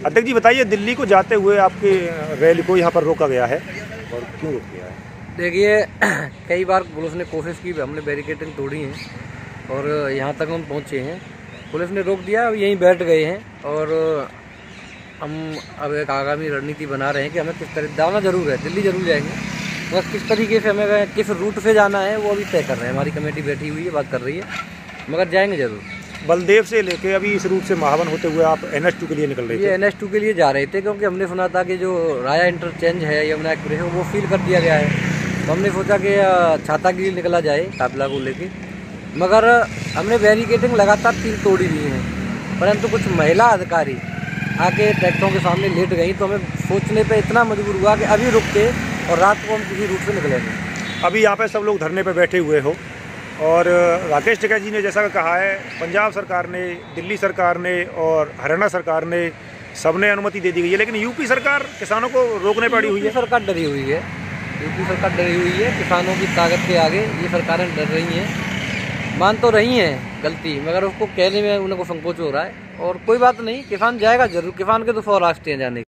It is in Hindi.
अध्यक्ष जी बताइए, दिल्ली को जाते हुए आपके रैली को यहाँ पर रोका गया है और क्यों रोका गया है? देखिए कई बार पुलिस ने कोशिश की, हमने बैरिकेडिंग तोड़ी है और यहाँ तक हम पहुँचे हैं। पुलिस ने रोक दिया, अब यहीं बैठ गए हैं और हम अब एक आगामी रणनीति बना रहे हैं कि हमें किस तरह जाना जरूर है, दिल्ली जरूर जाएंगे, बस किस तरीके से हमें किस रूट से जाना है वो अभी तय कर रहे हैं। हमारी कमेटी बैठी हुई है, बात कर रही है, मगर जाएंगे जरूर। बलदेव से लेके अभी इस रूट से महावन होते हुए आप NH2 के लिए निकल रहे थे? ये NH2 के लिए जा रहे थे क्योंकि हमने सुना था कि जो राया इंटरचेंज है यमुना एक्सप्रेस है वो सील कर दिया गया है, तो हमने सोचा कि छाता के लिए निकला जाए काफिला को लेके। मगर हमने बैरिकेडिंग लगातार 3 तोड़ी दी हैं, परंतु कुछ महिला अधिकारी आके ट्रैक्टरों के सामने लेट गई, तो हमें सोचने पे इतना मजबूर हुआ कि अभी रुक के और रात को हम किसी रूट से निकलेंगे। अभी यहाँ पे सब लोग धरने पे बैठे हुए हो और राकेश टिकैत जी ने जैसा कहा है, पंजाब सरकार ने, दिल्ली सरकार ने और हरियाणा सरकार ने सबने अनुमति दे दी गई है, लेकिन यूपी सरकार किसानों को रोकने पड़ी हुई है। सरकार डरी हुई है, यूपी सरकार डरी हुई है किसानों की ताकत के आगे। ये सरकारें डर रही हैं, मान तो रही हैं गलती, मगर उसको कहने में उनको संकोच हो रहा है। और कोई बात नहीं, किसान जाएगा जरूर, किसान के तो 100 रास्ते हैं जाने के।